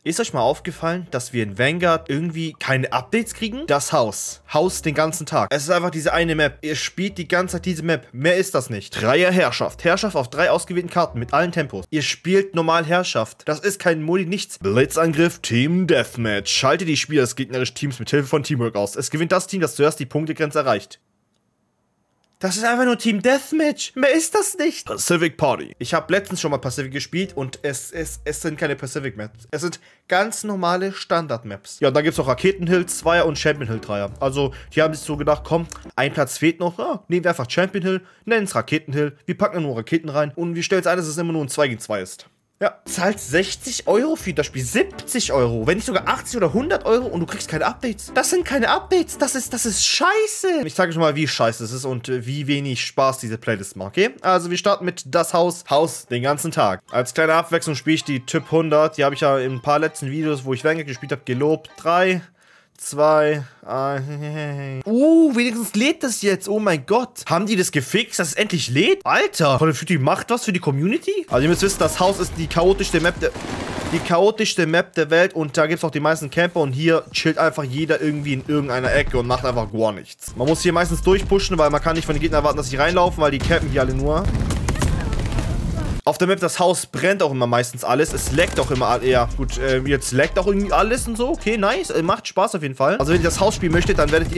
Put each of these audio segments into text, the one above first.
Ist euch mal aufgefallen, dass wir in Vanguard irgendwie keine Updates kriegen? Das Haus. Haus den ganzen Tag. Es ist einfach diese eine Map. Ihr spielt die ganze Zeit diese Map. Mehr ist das nicht. Dreier Herrschaft. Herrschaft auf 3 ausgewählten Karten mit allen Tempos. Ihr spielt normal Herrschaft. Das ist kein Modi, nichts. Blitzangriff, Team Deathmatch. Schalte die Spieler des gegnerischen Teams mit Hilfe von Teamwork aus. Es gewinnt das Team, das zuerst die Punktegrenze erreicht. Das ist einfach nur Team Deathmatch. Mehr ist das nicht. Pacific Party. Ich habe letztens schon mal Pacific gespielt und es sind keine Pacific Maps. Es sind ganz normale Standard-Maps. Ja, da gibt es auch Raketenhill 2er und Champion Hill 3er. Also, die haben sich so gedacht, komm, ein Platz fehlt noch. Ja, nehmen wir einfach Champion Hill, nennen es Raketenhill. Wir packen nur Raketen rein und wir stellen es ein, dass es immer nur ein 2 gegen 2 ist. Ja, zahlt 60 Euro für das Spiel, 70 Euro, wenn nicht sogar 80 oder 100 Euro und du kriegst keine Updates. Das sind keine Updates, das ist scheiße. Ich sage euch mal, wie scheiße es ist und wie wenig Spaß diese Playlist macht, okay? Also wir starten mit das Haus den ganzen Tag. Als kleine Abwechslung spiele ich die Typ 100, die habe ich ja in ein paar letzten Videos, wo ich Vanguard gespielt habe, gelobt. 3, 2, 1. Wenigstens lädt das jetzt. Oh mein Gott. Haben die das gefixt, dass es endlich lädt? Alter, Call of Duty macht was für die Community? Also ihr müsst wissen, das Haus ist die chaotischste Map der Welt und da gibt es auch die meisten Camper und hier chillt einfach jeder irgendwie in irgendeiner Ecke und macht einfach gar nichts. Man muss hier meistens durchpushen, weil man kann nicht von den Gegnern erwarten, dass sie reinlaufen, weil die campen hier alle nur. Auf der Map, das Haus brennt auch immer meistens alles. Es laggt auch immer, ja gut, jetzt laggt auch irgendwie alles und so. Okay, nice, macht Spaß auf jeden Fall. Also wenn ihr das Haus spielen möchtet, dann werdet ihr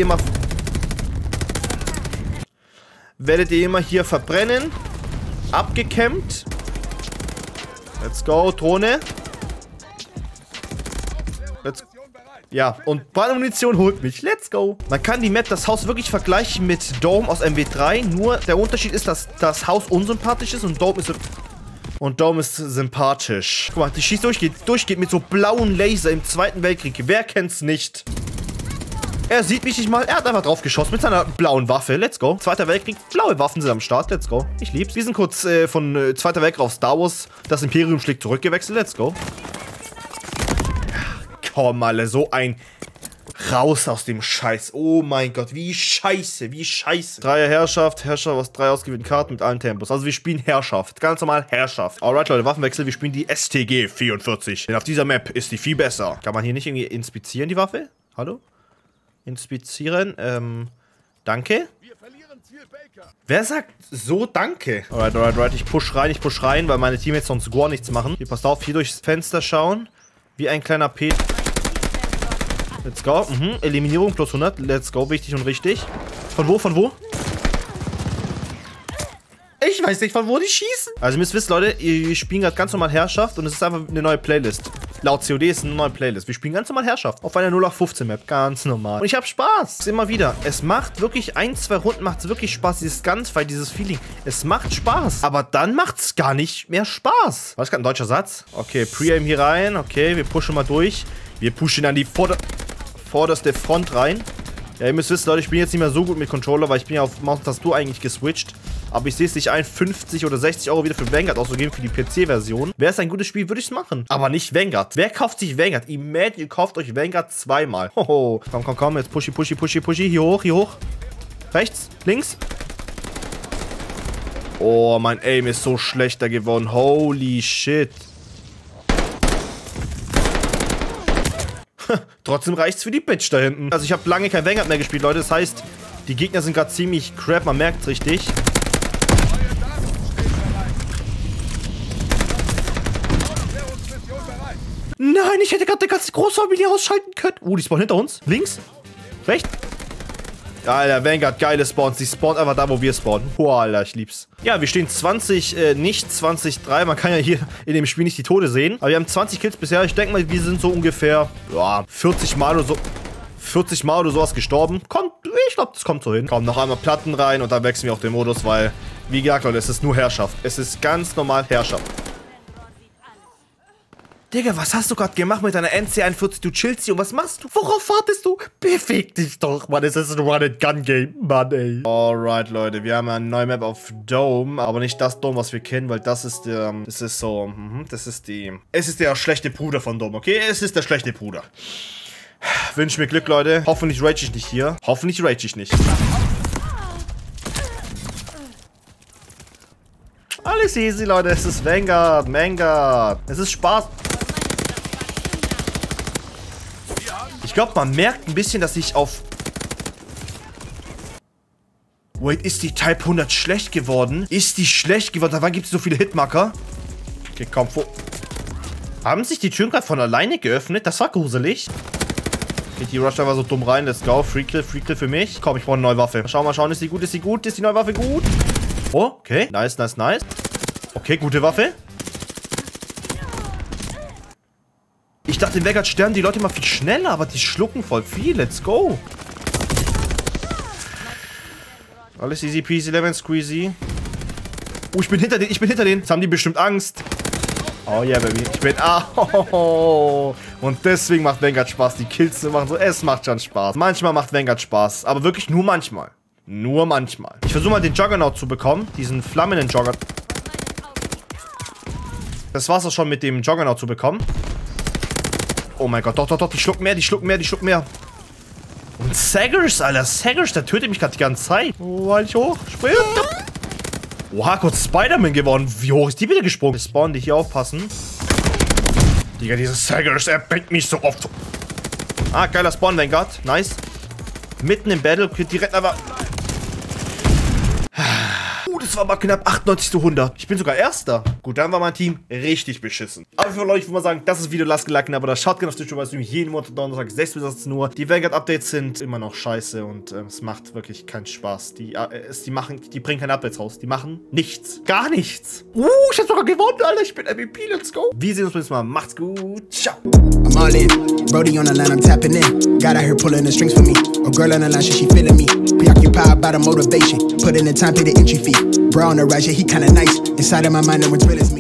immer hier verbrennen. Abgecampt. Let's go, Drohne. Ja, und Brandmunition holt mich. Let's go. Man kann die Map, das Haus wirklich vergleichen mit Dome aus MW3. Nur der Unterschied ist, dass das Haus unsympathisch ist und Dome ist sympathisch. Guck mal, die schießt durchgeht mit so blauen Laser im Zweiten Weltkrieg. Wer kennt's nicht? Er sieht mich nicht mal. Er hat einfach drauf geschossen mit seiner blauen Waffe. Let's go. Zweiter Weltkrieg. Blaue Waffen sind am Start. Let's go. Ich lieb's. Wir sind kurz von Zweiter Weltkrieg auf Star Wars. Das Imperium schlägt zurückgewechselt. Let's go. Komm, alle. So ein... Raus aus dem Scheiß. Oh mein Gott, wie scheiße, wie scheiße. Dreier Herrschaft aus 3 ausgewählten Karten mit allen Tempos. Also wir spielen Herrschaft. Ganz normal Herrschaft. Alright, Leute, Waffenwechsel. Wir spielen die STG 44. Denn auf dieser Map ist die viel besser. Kann man hier nicht irgendwie inspizieren, die Waffe? Hallo? Inspizieren. Danke. Wer sagt so danke? Alright. Ich push rein, weil meine Teammates sonst gar nichts machen. Hier, passt auf, hier durchs Fenster schauen. Wie ein kleiner P. Let's go. Eliminierung plus 100. Let's go. Wichtig und richtig. Von wo? Ich weiß nicht, von wo die schießen. Also ihr müsst wissen, Leute, wir spielen gerade ganz normal Herrschaft und es ist einfach eine neue Playlist. Laut COD ist eine neue Playlist. Wir spielen ganz normal Herrschaft. Auf einer 0815 Map. Ganz normal. Und ich habe Spaß. Immer wieder. Es macht wirklich 1, 2 Runden macht es wirklich Spaß. Dieses Gunfight, dieses Feeling. Es macht Spaß. Aber dann macht es gar nicht mehr Spaß. War das gerade ein deutscher Satz? Okay, Pre-Aim hier rein. Okay, wir pushen mal durch. Wir pushen an die vorderste Front rein. Ja, ihr müsst wissen, Leute, ich bin jetzt nicht mehr so gut mit Controller, weil ich bin ja auf Maus und Tastatur eigentlich geswitcht. Aber ich sehe es nicht ein, 50 oder 60 Euro wieder für Vanguard auszugeben für die PC-Version. Wäre es ein gutes Spiel, würde ich es machen. Aber nicht Vanguard. Wer kauft sich Vanguard? Imagine, ihr kauft euch Vanguard zweimal. Hoho. Komm. Jetzt pushy. Hier hoch. Rechts, links. Oh, mein Aim ist so schlechter geworden. Holy shit. Trotzdem reicht's für die Bitch da hinten. Also ich habe lange kein Vanguard mehr gespielt, Leute. Das heißt, die Gegner sind gerade ziemlich crap. Man merkt's richtig. Nein, ich hätte gerade eine ganze Großfamilie ausschalten können. Die spawnen hinter uns. Links. Rechts. Alter, Vanguard, geile Spawns. Die spawnt einfach da, wo wir spawnen. Boah, Alter, ich lieb's. Ja, wir stehen nicht 20-3. Man kann ja hier in dem Spiel nicht die Tode sehen. Aber wir haben 20 Kills bisher. Ich denke mal, wir sind so ungefähr, ja, 40 Mal oder sowas gestorben. Ich glaube, das kommt so hin. Komm, noch einmal Platten rein und dann wechseln wir auf den Modus, weil, wie gesagt, Leute, es ist nur Herrschaft. Es ist ganz normal Herrschaft. Digga, was hast du gerade gemacht mit deiner NC41? Du chillst hier und was machst du? Worauf wartest du? Beweg dich doch, Mann. Es ist ein Run-and-Gun-Game, Mann, ey. Alright, Leute. Wir haben eine neue Map auf Dome. Aber nicht das Dome, was wir kennen, weil das ist der... Es ist der schlechte Bruder von Dome, okay? Es ist der schlechte Bruder. Wünsche mir Glück, Leute. Hoffentlich rage ich nicht hier. Hoffentlich rage ich nicht. Alles easy, Leute. Es ist Vanguard. Es ist Spaß. Ich glaube, man merkt ein bisschen, dass ich auf... Wait, ist die Type 100 schlecht geworden? Ist die schlecht geworden? Wann gibt es so viele Hitmarker? Okay, komm, vor. Haben sich die Türen gerade von alleine geöffnet? Das war gruselig. Okay, die Rush war so dumm rein. Let's go. Free Kill für mich. Komm, ich brauche eine neue Waffe. Mal schauen. Ist die gut? Ist die gut? Ist die neue Waffe gut? Oh, okay. Nice, nice, nice. Okay, gute Waffe. Ich dachte, in Vanguard sterben die Leute immer viel schneller, aber die schlucken voll viel. Let's go. Alles easy peasy, lemon squeezy. Oh, ich bin hinter denen, Jetzt haben die bestimmt Angst. Oh yeah, baby. Ich bin... Und deswegen macht Vanguard Spaß, die Kills zu machen. So, es macht schon Spaß. Manchmal macht Vanguard Spaß, aber wirklich nur manchmal. Nur manchmal. Ich versuche mal den Juggernaut zu bekommen. Diesen flammenden Juggernaut. Das war's auch schon mit dem Juggernaut zu bekommen. Oh mein Gott, doch. Die schlucken mehr. Und Saggers, Alter. Saggers, der tötet mich gerade die ganze Zeit. Oh, halt ich hoch. Spring. Oha, kurz Spider-Man geworden. Wie hoch ist die bitte gesprungen? Wir spawnen, die hier aufpassen. Digga, diese Saggers, er bringt mich so oft. Ah, geiler Spawn, Vanguard. Nice. Mitten im Battle. Die retten aber... Das war mal knapp 98 zu 100. Ich bin sogar Erster. Gut, dann war mein Team richtig beschissen. Aber für euch würde man sagen, das ist das Video. Lasst ein Like, aber das schaut gerne auf Twitch, weil es nämlich jeden Monat Donnerstag 6 bis 18 Uhr. Die Vanguard-Updates sind immer noch scheiße und es macht wirklich keinen Spaß. Die bringen keine Updates raus. Die machen nichts. Gar nichts. Ich hab sogar gewonnen, Alter. Ich bin MVP. Let's go. Wir sehen uns beim nächsten Mal. Macht's gut. Ciao. I'm all in. Brody on the line, I'm tapping in. Got out here pulling the strings for me. A girl on the line, she feeling me. Preoccupied by the motivation. Put in the time, pay the entry fee. Bro on the right, yeah, he kinda nice. Inside of my mind, no one's real as me.